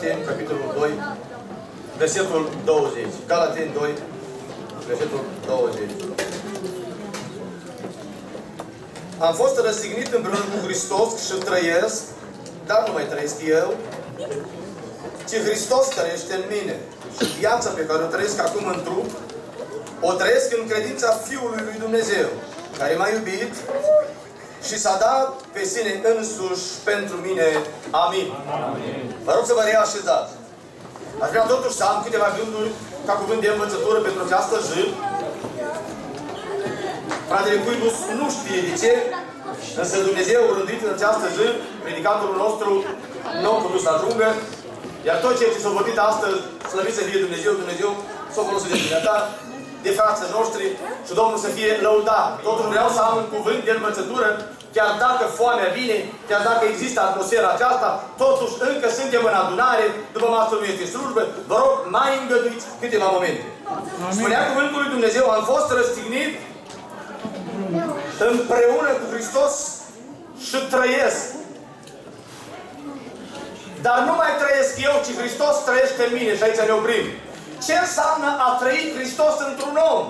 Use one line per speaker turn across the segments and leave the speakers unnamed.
Galateni, capitolul 2, versetul 20. Galateni 2, versetul 20. Am fost răstignit împreună cu Hristos și trăiesc, dar nu mai trăiesc eu, ci Hristos trăiește în mine. Și viața pe care o trăiesc acum în trup, o trăiesc în credința Fiului lui Dumnezeu, care m-a iubit și s-a dat pe sine însuși pentru mine. Amin. Amin. Vă rog să vă reașezați. Aș vrea totuși să am câteva gânduri ca cuvânt de învățătură pentru această zi. Fratele Cuibus nu știe de ce, însă Dumnezeu a rânduit în această zi, predicatorul nostru nu a putut să ajungă, iar tot ceea ce s-a vorbit astăzi, slăvit să fie Dumnezeu, Dumnezeu s-a folosit de dumneata, de frații noștri și Domnul să fie lăudat. Totuși vreau să am un cuvânt de învățătură, chiar dacă foamea vine, chiar dacă există atmosfera aceasta, totuși încă suntem în adunare, după masă nu este slujbă, vă rog, mai îngăduiți câteva momente. Amin. Spunea cuvântul lui Dumnezeu, am fost răstignit împreună cu Hristos și trăiesc. Dar nu mai trăiesc eu, ci Hristos trăiește în mine. Și aici ne oprim. Ce înseamnă a trăi Hristos într-un om?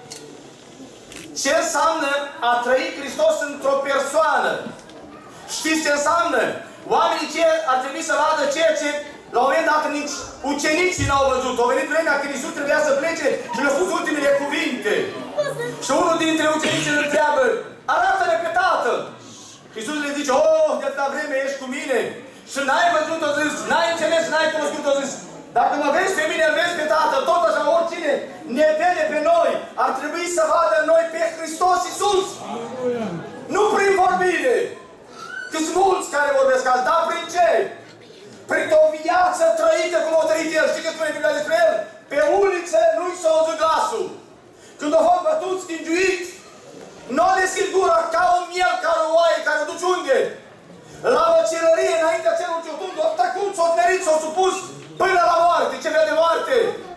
Ce înseamnă a trăi Hristos într-o persoană? Știți ce înseamnă? Oamenii ce ar trebui să vadă ceea ce la un moment dat nici ucenicii n-au văzut. A venit vremea când Iisus trebuia să plece și le-a spus ultimele cuvinte. Și unul dintre ucenici îl întreabă, arată-ne pe Tatăl. Iisus le zice, oh, de atâta vreme ești cu mine și n-ai văzut-o zis, n-ai înțeles, n-ai cunoscut-o zis. Dacă mă vezi pe mine, îl vezi pe Tatăl. Tot așa, oricine ne vede pe noi, ar trebui să vadă în noi pe Hristos Iisus. Nu prin vorbire. Că-s mulți care vorbesc azi, dar prin ce? Printr-o viață trăită cum o trăit El. Știi că spune Biblia despre El? Pe uliță nu-i s-a auzit glasul. Când o fost bătut, schingiuit, nu a deschis gura ca un miel, ca o oaie care o duci unde? La măcelărie, înaintea celor ce o tund, o tăcut, s-o smerit, s-o supus până la moarte. Ce vrea de moarte?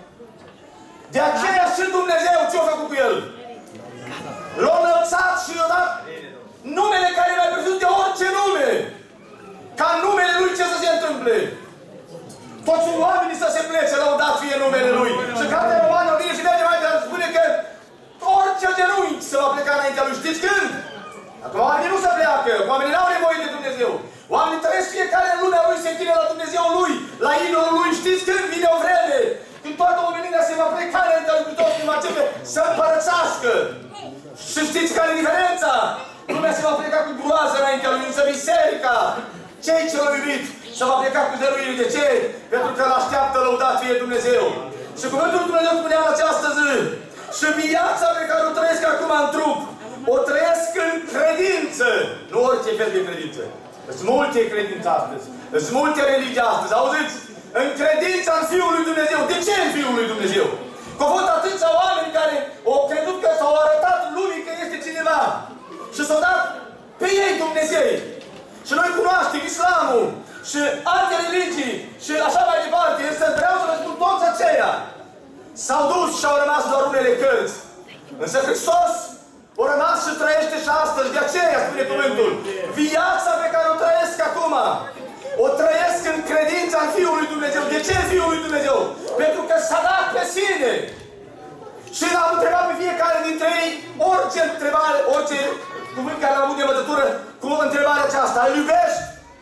De aceea și Dumnezeu ce-a făcut cu El? L-a înălțat și i-a dat numele care e mai presus de orice nume. Ca numele Lui ce să se întâmple? Toți oamenii să se plece, lăudat fie numele Lui. Și cartea Romană vine și merge mai departe, spune că orice genunchi se va pleca înaintea Lui. Știți când? Acum oamenii nu se pleacă, oamenii n-au nevoie de Dumnezeu. Oamenii trăiesc fiecare în lumea Lui, se închine la Dumnezeu Lui, la idolul Lui. Știți când? Vine o vreme când toată omenirea se va pleca înaintea Lui, toți când va începe să împărățească. Și știți care e diferența? Lumea se va pleca cu groază înaintea Lui, însă biserica, cei ce l-au iubit, se va pleca cu dăruire. De ce? Pentru că îl așteaptă, lăudat fie Dumnezeu. Și cuvântul lui Dumnezeu spunea în această zi, și viața pe care o trăiesc acum în trup, o trăiesc în credință. Nu orice fel de credință. Sunt multe credințe astăzi. Sunt multe religii astăzi. Auziți? În credința în Fiul lui Dumnezeu. De ce în Fiul lui Dumnezeu? Că au fost atâția oameni care au crezut că s-au arătat lumii că este cineva. Și s-au dat pe ei Dumnezeu. Și noi cunoaștem Islamul și alte religii și așa mai departe. Însă vreau să vă spun toți aceia s-au dus și au rămas doar unele cărți. Însă Hristos a rămas și trăiește și astăzi. De aceea spune cuvântul. Viața pe care o trăiesc acum, o trăiesc în credința în Fiul lui Dumnezeu. De ce Fiul lui Dumnezeu? Pentru că s-a dat pe sine. Și l-am întrebat pe fiecare dintre ei orice întrebare, orice cuvânt care l-am avut de învățătură cu întrebarea aceasta. Îl iubești?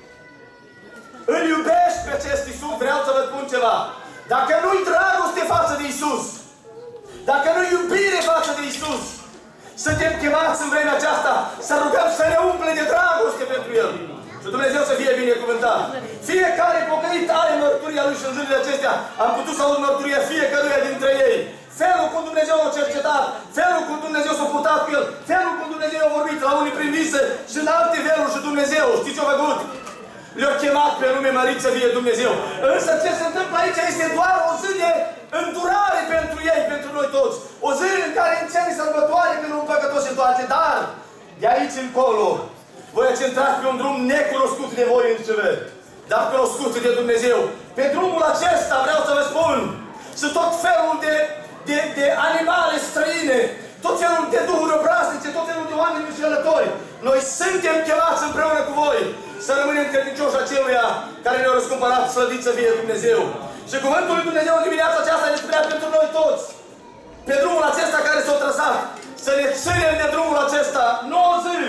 Îl iubești pe acest Iisus? Vreau să vă spun ceva. Dacă nu-i dragoste față de Iisus, dacă nu-i iubire față de Iisus, suntem chemați în vremea aceasta să rugăm să ne umple de dragoste pentru El. Și Dumnezeu să fie binecuvântat. Fiecare pocăit are mărturia lui și în zilele acestea am putut să aud mărturia fiecăruia dintre ei. Felul cum Dumnezeu a cercetat, felul cum Dumnezeu s-a purtat cu El, felul cum Dumnezeu a vorbit la unii prin vise și în alte feluri și Dumnezeu. Știți ce-a făcut? Le-a chemat pe nume mărit să fie Dumnezeu. Însă ce se întâmplă aici este doar o zi de îndurare pentru ei, pentru noi toți. O zi în care înțeleg sărbătoare când un păcătos se întoarce. Dar de aici încolo voi ați intrat pe un drum necunoscut de voi înșivă, dar cunoscut de Dumnezeu. Pe drumul acesta vreau să vă spun, sunt tot felul de animale străine tot felul de duhuri obraznice, tot felul de oameni înșelători. Noi suntem chemați împreună cu voi să rămânem credincioși aceluia care ne-a răscumpărat, slăvit să fie Dumnezeu. Și cuvântul lui Dumnezeu în dimineața aceasta ne spunea pentru noi toți, pe drumul acesta care s-a trăsat, să ne ținem de drumul acesta 9 zile,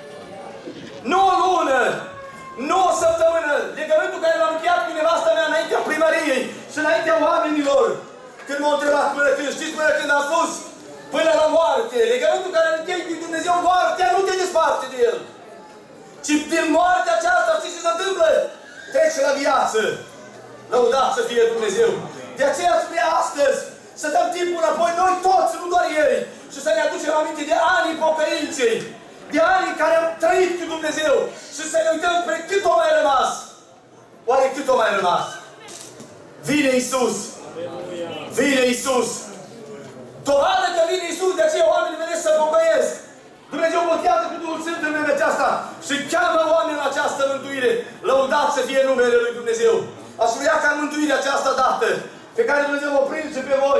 9 lună, 9 săptămână, legământul care l-am încheiat cu nevasta mea înaintea primăriei și înaintea oamenilor. Când m-au întrebat până când, știți până când am spus? Până la moarte. Legământul care îl închei cu Dumnezeu, moartea nu te desparte de el. Ci din moartea aceasta, știți ce se întâmplă? Treci la viață. Lăudat să fie Dumnezeu. De aceea spune astăzi să dăm timpul înapoi, noi toți, nu doar ei, și să ne aducem aminte de anii pocăinței, de anii care am trăit cu Dumnezeu și să ne uităm spre cât o mai rămas. Oare cât o mai rămas? Vine Iisus. Vine Iisus. Dovadă că vine Iisus, de aceea oamenii vedeți să pocăiesc. Dumnezeu botează cu Duhul Sfânt în vremea aceasta și cheamă oamenii la această mântuire. Lăudat să fie numele lui Dumnezeu. Aș vrea ca mântuirea aceasta dată, pe care Dumnezeu o prinse pe voi,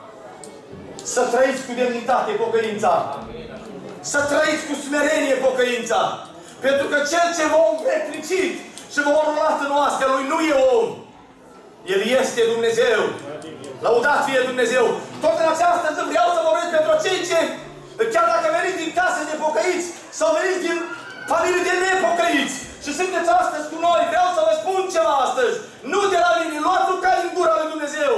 să trăiți cu demnitate pocăința. Să trăiți cu smerenie pocăința. Pentru că cel ce vă împletnicit și vă urmat în oastea lui nu e om. El este Dumnezeu. Lăudat fie Dumnezeu. Tot în această zi vreau să vorbesc pentru cei ce, chiar dacă veniți din case de pocăiți sau veniți din familii de nepocăiți și sunteți astăzi cu noi, vreau să vă spun ceva astăzi. Nu de la mine, luați-o ca din gura lui Dumnezeu.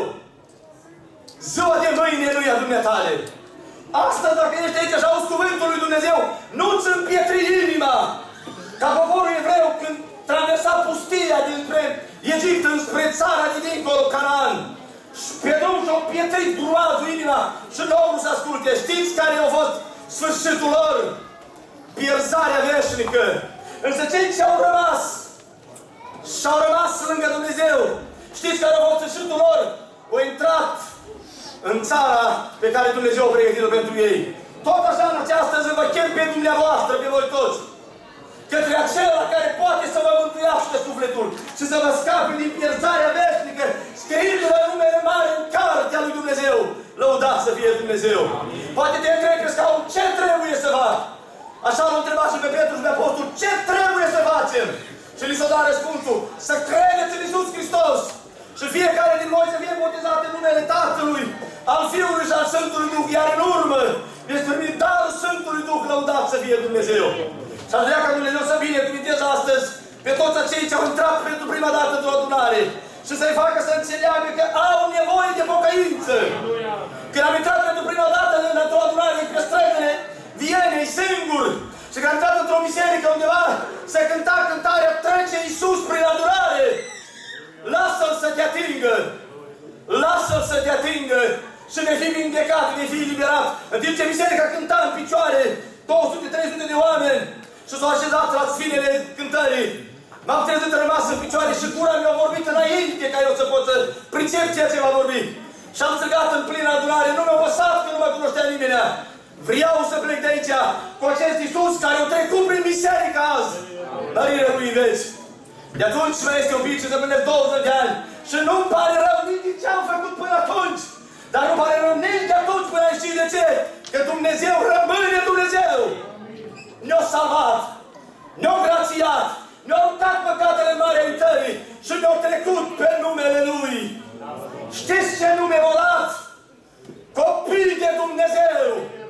Ziua de mâine nu e a dumneatale. Astăzi, dacă ești aici și auzi cuvântul lui Dumnezeu, nu-ți împietri inima. Ca poporul evreu când traversa pustia dinspre Egipt înspre țara de dincolo, Canaan. Și pe drum și-au împietrit groazul inima și nu au vrut să asculte. Știți care a fost sfârșitul lor? Pierzarea veșnică. Însă cei ce au rămas și-au rămas lângă Dumnezeu, știți care a fost sfârșitul lor? Au intrat în țara pe care Dumnezeu a pregătit-o pentru ei. Tot așa în această zi vă chem pe dumneavoastră, pe voi toți, către acela care poate să vă mântuiască sufletul și să vă scape din pierzarea veșnică, scriindu-vă numele mare în cartea lui Dumnezeu. Lăudat să fie Dumnezeu. Poate te întrebi pe scaun, ce trebuie să fac? Așa l-a întrebat și pe Petru și pe Apostol, ce trebuie să facem? Și li s-a dat răspunsul, să credeți în Iisus Hristos și fiecare din voi să fie botezat în numele Tatălui, al Fiului și al Sfântului Duh, iar în urmă veți primi darul Sfântului Duh, lăudat să fie Dumnezeu. Și aș vrea ca Dumnezeu să binecuvinteze astăzi pe toți acei ce au intrat pentru prima dată într-o adunare și să-i facă să înțeleagă că au nevoie de pocăință. Când am intrat pentru prima dată într-o adunare pe străzile Vienei, singur, și când am intrat într-o biserică undeva, se cânta cântarea Trece Iisus prin adunare. Lasă-L să te atingă! Lasă-L să te atingă! Și vei fi vindecat, vei fi eliberat. În timp ce biserica cânta în picioare, 200-300 de oameni, și s-au așezat la sfinele cântării. M-am trezit rămas în picioare și gura mi-a vorbit înainte ca eu să pot să pricep ceea ce va vorbi. Și am strigat în plină adunare, nu mi-a păsat că nu mă cunoștea nimeni. Vreau să plec de aici cu acest Iisus care a trecut prin biserică azi. Mărire lui veci. De atunci mai este un pic și să pânesc 20 de ani. Și nu-mi pare rău nici de ce am făcut până atunci. Dar nu pare rău nici de atunci până aici. Știi de ce? Că Dumnezeu rămâne Dumnezeu. Ne-a salvat, ne-a grațiat, ne-a aruncat păcatele mari ai tării și ne-a trecut pe numele Lui. Știți ce nume v-a dat? Copii de Dumnezeu!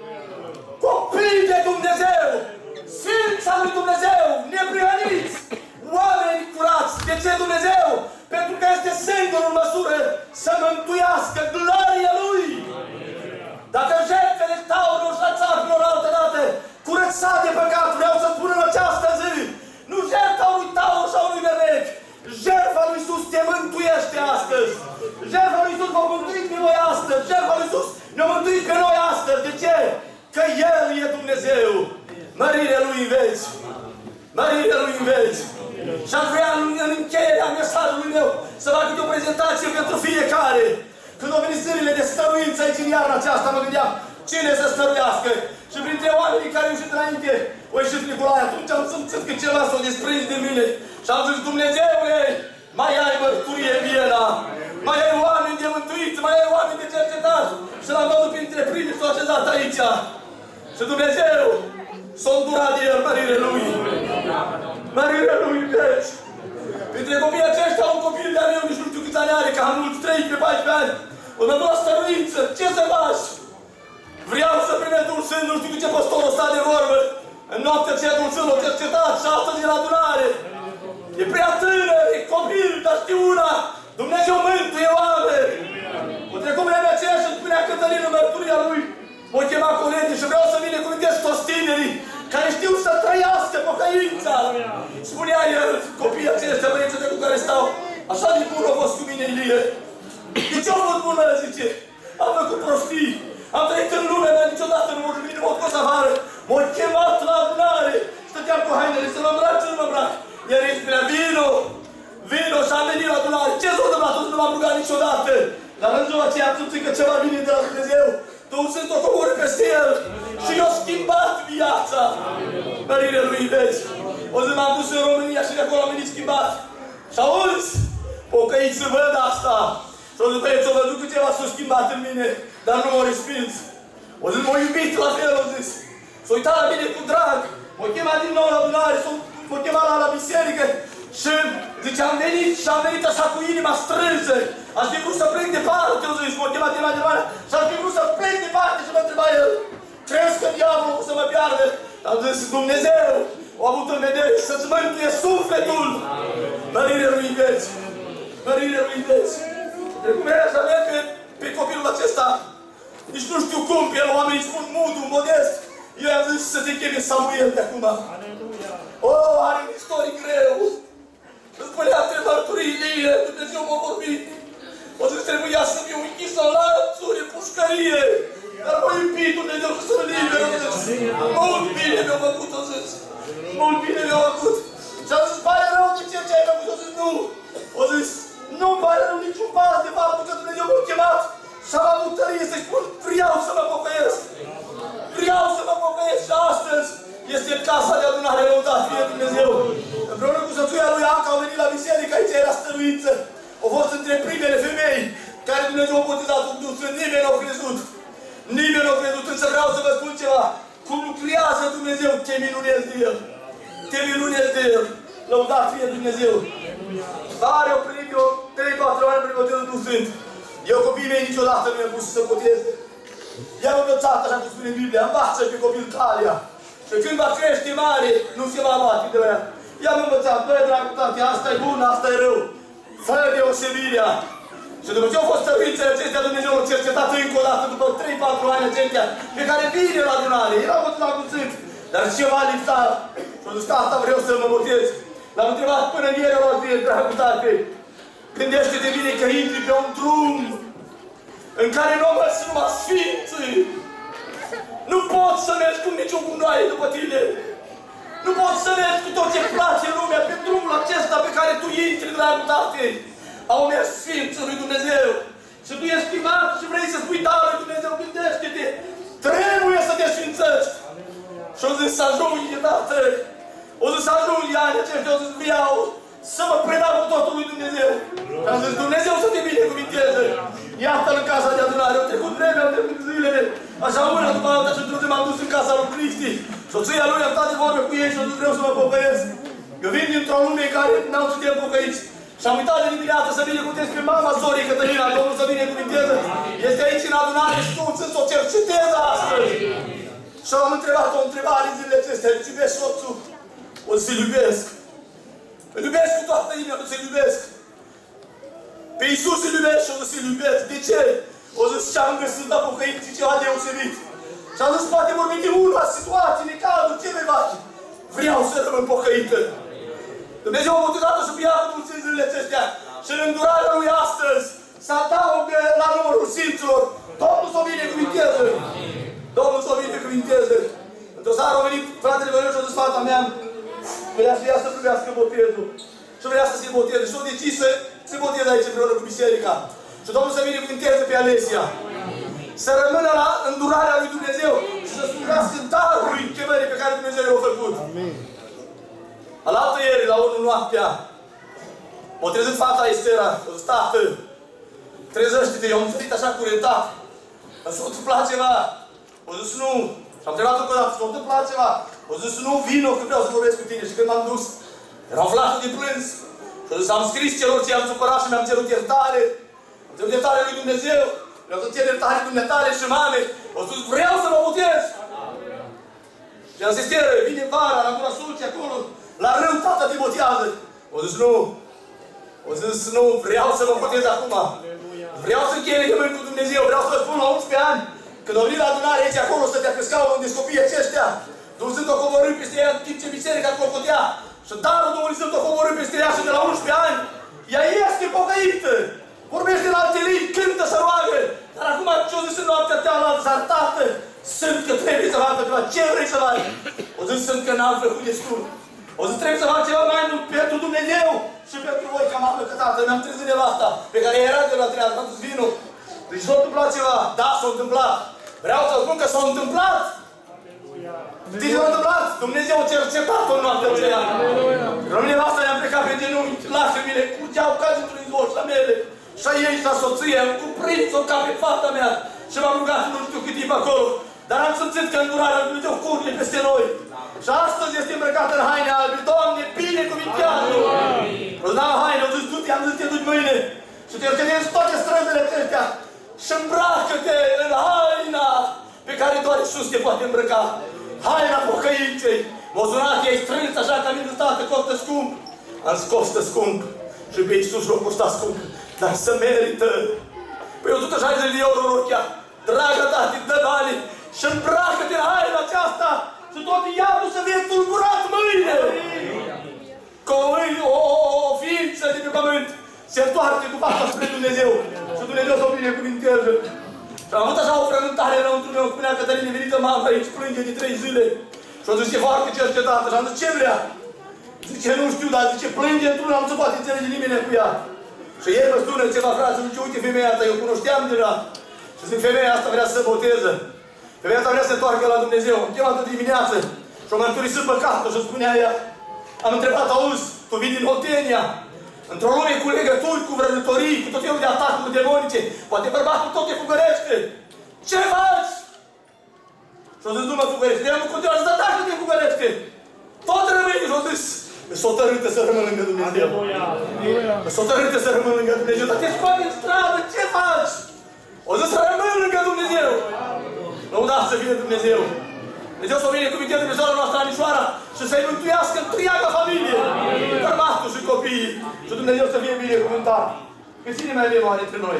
Copii de Dumnezeu! Sfința lui Dumnezeu! Neprihăniți! Oameni curați! De ce Dumnezeu? Pentru că este singur în măsură să mântuiască gloria Lui! Dacă jertfele taurilor și a țapilor altă dată curățat de păcat, vreau să spun în această zi, nu jertfa unui taur sau unui berbec, jertfa lui Iisus te mântuiește astăzi. Jertfa lui Iisus v-a mântuit pe noi astăzi. Jertfa lui Iisus ne-a mântuit pe noi astăzi. De ce? Că El e Dumnezeu. Mărirea Lui în veci. Mărirea Lui în veci. Și aș vrea în încheierea mesajului meu să fac o prezentație pentru fiecare. Când au venit zilele de stăruință aici în iarna aceasta, mă gândeam cine să stăruiască. Și printre oamenii care au ieșit înainte, au ieșit Nicolae. Atunci am simțit că ceva s-a desprins de mine. Și am zis, Dumnezeule, mai ai mărturie în Viena. Mai ai oameni de mântuiți, mai ai oameni de cercetat. Și l-am văzut printre dintre primii s-au așezat aici. Și Dumnezeu s-a îndurat de el, mărire Lui. Mărire Lui, vezi. Printre copiii aceștia, un copil de-a meu, nici nu știu câți ani are, ca mulți, 13-14 ani. O mă duc stăruință, ce să faci? Vreau să primesc Duhul Sfânt, nu știu cu ce păstorul ăsta de vorbă. În noaptea aceea Duhul Sfânt l-a cercetat și astăzi e la adunare. E prea tânăr, e copil, dar știu una. Dumnezeu mântuie oameni. O trecut vremea aceea și îmi spunea Cătălin în mărturia lui. Mă chema colegii și vreau să binecuvântez toți tinerii care știu să trăiască pocăința. Spunea el, copiii aceștia, băieții cu care stau, așa de bun a fost cu mine Ilie. De ce a fost bună, zice? Am făcut prostii. Am trăit în lumea mea, niciodată nu m-a jubilit, nu m-a scos afară. M-a chemat la adunare. Stăteam cu hainele, să mă îmbrac, să nu mă îmbrac. Iar ei spunea, vino și am venit la adunare. Ce s-a întâmplat? Nu m-am rugat niciodată. Dar în ziua aceea am simțit că ceva vine de la Dumnezeu. Duhul Sfânt o coboră peste el și i-a schimbat viața. Mărire Lui, vezi. O zi m-am dus în România și de acolo am venit schimbat. Și auzi, pocăiți să văd asta. Și o zi, băieți, o văd că ceva s-a schimbat în mine, dar nu m-a respins. O zi m-a iubit la fel, o zis. S-a uitat la mine cu drag. M-a chemat din nou la adunare, m-a chemat la biserică. Și zice, am venit și am venit așa cu inima strânsă. Aș fi vrut să plec departe, o zis, m-a chemat din mai și aș fi vrut să plec departe și mă întreba el. Crezi că diavolul o să mă piardă? Am zis, Dumnezeu a avut în vedere să-ți mântuie sufletul. Mărire Lui vezi. Mărire Lui vezi. Cum era să avem pe copilul acesta, nici nu știu cum, pe el oamenii spun mudu, modest. Eu i-am zis să te cheme Samuel de acum. Oh, are un istoric greu. Îți spunea între mărturii Ilie, Dumnezeu m-a vorbit. O zis, trebuia să fiu închis în lanțuri, în pușcărie. Dar m-a iubit Dumnezeu și să-l liber, o zis. Mult bine mi-a făcut, o zis. Mult bine mi-a făcut. Și am zis, pare rău de ce ai făcut? O zis, nu. O zis, nu-mi pare rău niciun pas de faptul că Dumnezeu m-a chemat și am avut tărie să-i spun, vreau să mă pocăiesc. Vreau să mă pocăiesc și astăzi este în casa de adunare, lăudat fie Dumnezeu. Împreună cu soțuia lui Anca au venit la biserică, aici era stăruință. Au fost între primele femei care Dumnezeu a botezat cu Duhul Sfânt. Nimeni n-a crezut. Nimeni n-a crezut, însă vreau să vă spun ceva. Cum lucrează Dumnezeu, te minunezi de El. Te minunezi de El. Lăudat fie Dumnezeu. Dar eu primit eu 3-4 ani prin botezul Duhul Sfânt. Eu copiii mei niciodată nu i-am pus să boteze. I-am învățat, așa cum spune Biblia, învață pe copil calea. Și când va crește mare, nu se va abate de la ea. I-am învățat, băi, dragul tati, asta e bun, asta e rău. Fă deosebirea. Și după ce au fost stăruințele acestea, Dumnezeu l-a cercetat încă o dată, după 3-4 ani acestea, pe care vine la adunare. Era botezat cu Sfânt, dar ceva lipsa. Și a zis că asta vreau să mă botez. L-am întrebat până în ieri, l-am zis, dragul tati, gândește-te bine că intri pe un drum în care nu mă sunt numai sfinții. Nu poți să mergi cum nici o gunoaie după tine. Nu poți să mergi cu tot ce place în lumea pe drumul acesta pe care tu intri, dragul tate. Au mers sfinții lui Dumnezeu. Și tu ești primat și vrei să spui da lui Dumnezeu, gândește-te. Trebuie să te sfințești. Și o zis să ajungi, tată. O zis să ajungi ani aceștia, o zis vreau să mă predau cu totul lui Dumnezeu. Și am zis, Dumnezeu să te binecuvinteze. Iată-l în casa de adunare, au trecut vremea, au trecut zilele. Așa una după alta și într-o zi m-am dus în casa lui Cristi. Soția lui am stat de vorbă cu ei și am zis, vreau să mă pocăiesc. Eu vin dintr-o lume care n-au suntem pocăiți. Și am uitat de dimineață să binecuvântez pe mama Zorii Cătălina, Domnul să binecuvânteze. Este aici în adunare și tu să o cercetezi astăzi. Și am întrebat o întrebare în zilele acestea, îți iubesc soțul? O să-l iubesc. Îl iubesc cu toată inima, o să-l iubesc. Pe Iisus îl iubesc și o să-l iubesc. De ce? O zis ce-am găsit la pocăință ceva deosebit. Și am zis, poate vorbim de una, situații, necazuri, ce vei face? Vreau să rămân pocăită. Dumnezeu a botezat-o și pe ea cu zilele acestea. Și în îndurarea lui astăzi să adaugă la numărul Sfinților. Domnul să o binecuvinteze. Domnul să o binecuvinteze. Într-o seară a venit fratele meu și a zis, fata mea, vrea să ia să primească botezul. Și vrea să se boteze. Și a decis să se boteze aici împreună cu biserica. Și Domnul să binecuvinteze pe Alesia. Să rămână la îndurarea lui Dumnezeu și să slujească darului chemării pe care Dumnezeu i-a făcut. Amin. Alaltă ieri, la 1 noaptea, m-a trezit fata Estera. A zis, tată, trezește-te, eu am sărit așa curentat. S-a întâmplat ceva. O zis nu. Și am întrebat-o că s-a întâmplat ceva. O zis nu, vino că vreau să vorbesc cu tine. Și când m-am dus, erau flată de plâns. Și o zis, am scris celor ce i-am supărat și mi-am cerut iertare. Am cerut iertare lui Dumnezeu. Mi-am cerut iertare dumneatale și mame. O zis, vreau să mă botez. Și am zis, vine vara, la Gura Sulci, acolo, la râu, tata te botează. O zis, nu. O zis, nu, vreau să mă botez acum. Vreau să închei legământ cu Dumnezeu, vreau să vă spun la 11 ani, când au venit la adunare aici acolo, stătea pe scaun unde copiii aceștia, Domnul Sfânt o coborât peste ea în timp ce biserica clopotea. Și darul Domnului Sfânt o coborât peste ea și de la 11 ani, ea este pocăită, vorbește în alte limbi, cântă, să roagă. Dar acum ce-o zis în noaptea cealaltă, zartată, sunt că trebuie să facă ceva, ce vrei să faci? O zis, sunt că n-am făcut destul. O zis, trebuie să fac ceva mai mult pentru Dumnezeu și pentru voi, ca mamă, că tată, mi-am trezit nevasta, pe care era de la treabă, am zis, vino. Deci s-a întâmplat ceva, da, s-a întâmplat. Vreau să spun că s-a întâmplat. Știți ce s-a întâmplat? Dumnezeu a cercetat-o în noaptea aceea. Rămâne nevasta, i-am plecat pe genunchi, lacrimile, curgeau ca dintr-un izvor și la mele. Și a ei și la soție, am cuprins-o ca pe fata mea și m-am rugat nu știu cât timp acolo. Dar am simțit că îndurarea lui Dumnezeu curge peste noi. Și astăzi este îmbrăcat în haine albe. Doamne, binecuvintează! Îți dau haine, o zis, du-te, am zis, te duci mâine. Și te cercetezi toate străzile acestea. Și îmbracă-te în haina pe care doar Iisus te poate îmbrăca. Haina pocăinței. M-a sunat, ei strâns așa ca mine, tată, costă scump. Am zis, costă scump. Și pe Iisus l-a costat scump. Dar să merită. Păi 160 de euro rochia. Dragă tati, dă banii și îmbracă-te în haina aceasta și tot iadul să fie tulburat mâine. Că o ființă de pe pământ se întoarce cu fața spre Dumnezeu și Dumnezeu să o binecuvinteze. Și am avut așa o frământare înăuntru meu, spunea Cătăline, venită mama aici, plânge de 3 zile. Și o zis, e foarte cercetată. Și am zis, ce vrea? Zice, nu știu, dar zice, plânge într-una, nu se poate înțelege nimeni cu ea. Și el mă sună ceva frate, zice, uite femeia asta, eu cunoșteam deja. Și zic, femeia asta vrea să se boteze. Femeia asta vrea să se întoarcă la Dumnezeu. Am chemat de dimineață și-o mărturisit păcatul și spunea ea, am întrebat, auzi, tu vii din Oltenia, într-o lume cu legături, cu vrăjitorii, cu tot felul de atacuri demonice, poate bărbatul tot te fugărește. Ce faci? Și-o zis, nu mă fugărește. El nu continuă să dacă te fugărește. Tot rămâne. Și-o zis, s-o tărâtă să rămân lângă Dumnezeu. S-o tărâtă să rămân lângă Dumnezeu. Dar te scoate în stradă, ce faci? O zis să rămân lângă Dumnezeu. Lăudați să fie Dumnezeu. Dumnezeu să o binecuvinteze pe zona noastră Anișoara și să-i mântuiască întreaga familie. Bărbatul și copiii. Și Dumnezeu să fie binecuvântat. Că cine mai avem oare între noi?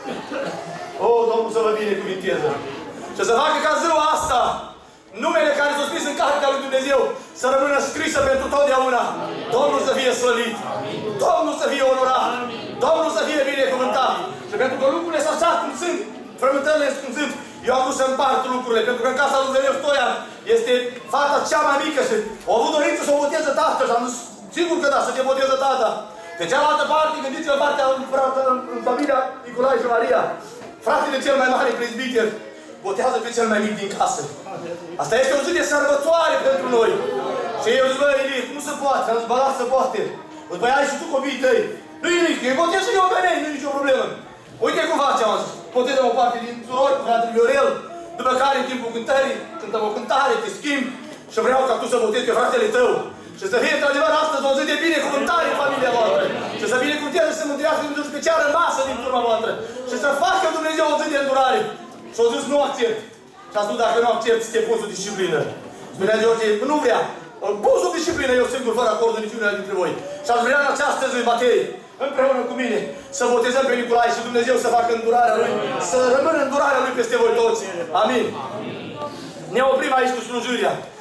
O, Domnul să vă binecuvinteze. Și să facă ca ziua asta, numele care s-a scris în cartea lui Dumnezeu, să rămână scrisă pentru totdeauna. Domnul să fie slăvit. Domnul să fie onorat. Domnul să fie binecuvântat. Și pentru că lucrurile sunt așa cum sunt, frământările cum sunt, eu am vrut să împart lucrurile, pentru că în casa lui Dumnezeu Stoian este fata cea mai mică și a avut dorință să o boteze tată și am zis, sigur că da, să te boteze tata. De cealaltă parte, gândiți-vă în partea în familia Nicolae și Maria. Fratele cel mai mare prezbiter botează pe cel mai mic din casă. Asta este o zi de sărbătoare pentru noi. Și eu zic, bă, Ilie, nu se poate. Am zis, bă, da, se poate. După aia ai și tu copiii tăi. Nu-i nimic, eu botez și eu pe mine, nu-i nicio problemă. Uite cum facem, am zis. Botezăm o parte din surori, fratele Viorel, după care în timpul cântării, cântăm o cântare, te schimb și vreau ca tu să botezi pe fratele tău. Și să fie într-adevăr astăzi o zi de binecuvântare în familia voastră. Și să binecuvânteze și să mântuiască Dumnezeu pe cea rămasă din turma voastră. Și să facă Dumnezeu o zi de îndurare. Și au zis, nu accept. Și a spus, dacă nu accept, te pun sub disciplină. Spunea George, nu vrea. Îl pun sub disciplină, eu singur, fără acordul niciunea dintre voi. Și aș vrea în această zi, Matei, împreună cu mine, să botezăm pe Nicolae și Dumnezeu să facă îndurarea Lui, să rămână îndurarea Lui peste voi toți. Amin. Ne oprim aici cu slujirea.